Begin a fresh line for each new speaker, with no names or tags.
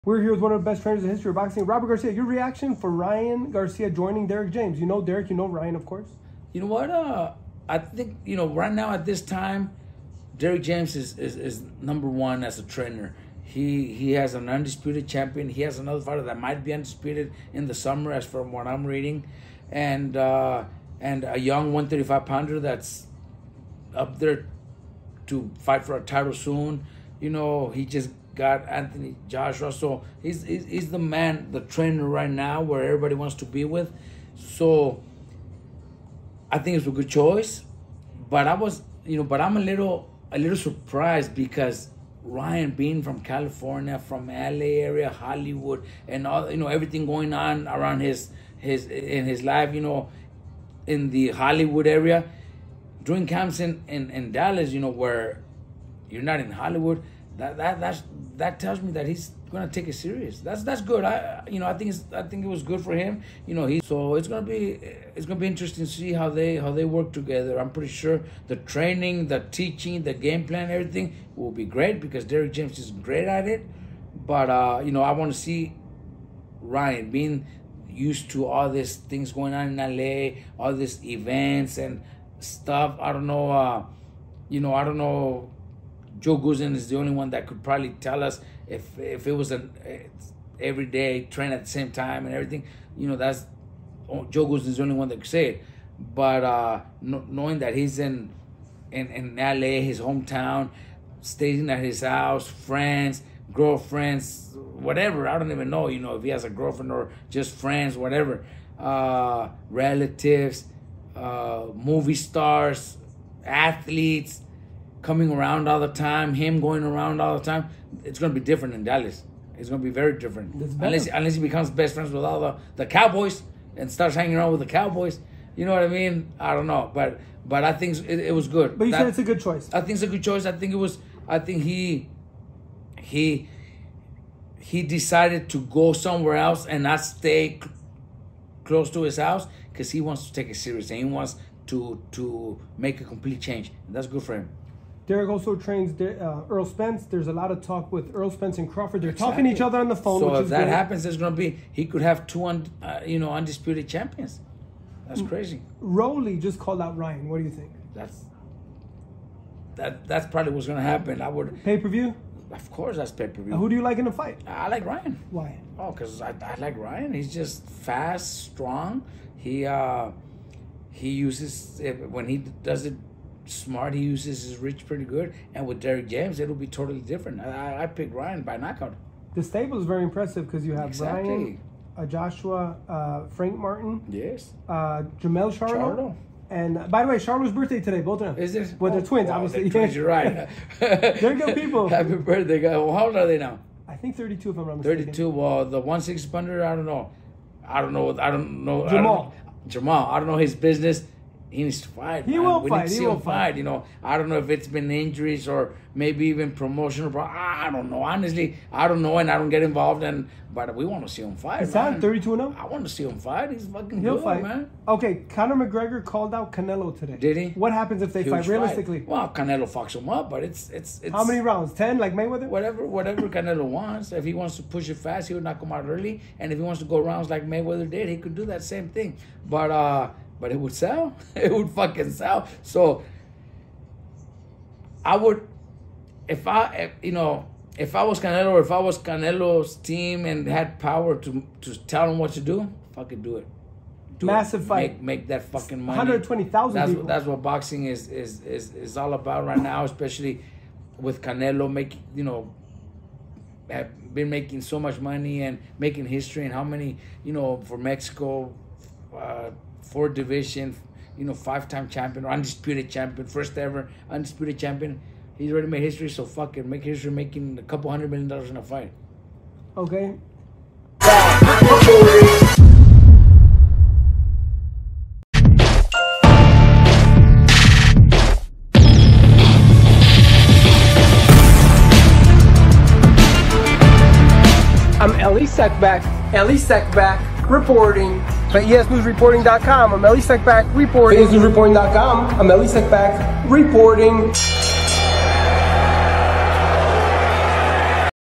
We're here with one of the best trainers in the history of boxing, Robert Garcia. Your reaction for Ryan Garcia joining Derrick James? You know Derrick, you know Ryan, of course.
You know what? I think, right now at this time, Derrick James is number one as a trainer. He has an undisputed champion. He has another fighter that might be undisputed in the summer, as from what I'm reading, and a young 135-pounder that's up there to fight for a title soon. He just got Anthony Joshua, so he's the man, the trainer right now, where everybody wants to be with. So I think it's a good choice, but I'm a little surprised because Ryan, being from California, from LA area, Hollywood, and all, everything going on around his life, in the Hollywood area, doing camps in Dallas, where you're not in Hollywood. That tells me that he's gonna take it serious. That's good. I think it was good for him. So it's gonna be interesting to see how they work together. I'm pretty sure the training, the teaching, the game plan, everything will be great because Derrick James is great at it. But I want to see Ryan being used to all these things going on in LA, all these events and stuff. I don't know. I don't know. Joe Guzman is the only one that could probably tell us if it was an every day train at the same time and everything. That's Joe Guzman is the only one that could say it. But knowing that he's in LA, his hometown, staying at his house, friends, girlfriends, whatever. I don't even know. If he has a girlfriend or just friends, whatever. Relatives, movie stars, athletes. Coming around all the time, him going around all the time, it's going to be different in Dallas. It's going to be very different. Unless he becomes best friends with all the Cowboys and starts hanging around with the Cowboys. You know what I mean? I don't know. But I think it was good.
But you said it's a good choice.
I think it's a good choice. I think he decided to go somewhere else and not stay close to his house because he wants to take it serious and he wants to make a complete change. And that's good for him.
Derrick also trains Earl Spence. There's a lot of talk with Earl Spence and Crawford. They're talking to each other on the phone.
So if that happens, there's going to be, he could have two undisputed champions. That's crazy.
Rowley just called out Ryan. What do you think?
That's probably what's going to happen. I would
pay-per-view.
Of course, that's pay-per-view.
Who do you like in the fight?
I like Ryan.
Why?
Oh, because I like Ryan. He's just fast, strong. He uses, when he does it smart, he uses his reach pretty good. And with Derrick James, it'll be totally different. I picked Ryan by knockout.
The stable is very impressive because you have Ryan, Joshua, Frank Martin,
yes,
Jamel Charlo. And by the way, Charlo's birthday today, both of them.
Is it?
Well, they're twins, obviously.
They're twins, you're right.
They're good people.
Happy birthday, guys. Well, how old are they now?
I think 32, if I'm not mistaken.
32. Well, the 1/600, I don't know. Jamal. I don't know his business. He needs to fight.
He will fight.
We need to see him fight. I don't know if it's been injuries or maybe even promotional. I don't know. Honestly, I don't know, and I don't get involved. But we want to see him fight.
Is that 32-0?
I want to see him fight. He's fucking
He'll
good,
fight,
man.
Okay, Conor McGregor called out Canelo today.
Did he?
What happens if they fight realistically?
Well, Canelo fucks him up, but it's
how many rounds? 10, like Mayweather?
Whatever Canelo wants. If he wants to push it fast, he would knock him out early. And if he wants to go rounds like Mayweather did, he could do that same thing. But it would sell. It would fucking sell. So I would, if I was Canelo, or if I was Canelo's team and had power to tell him what to do, fucking do it.
Massive fight.
Make that fucking money.
120,000 people.
That's what boxing is all about right now, especially with Canelo have been making so much money and making history, and how many, for Mexico, 4th division, 5-time champion, or undisputed champion, first ever undisputed champion. He's already made history, so fucking make history, making a couple $100 million in a fight.
Okay. I'm Ellie Sekback reporting for ESNewsReporting.com. I'm Ellie Sekback reporting. ESNewsReporting.com. I'm Ellie Sekback reporting.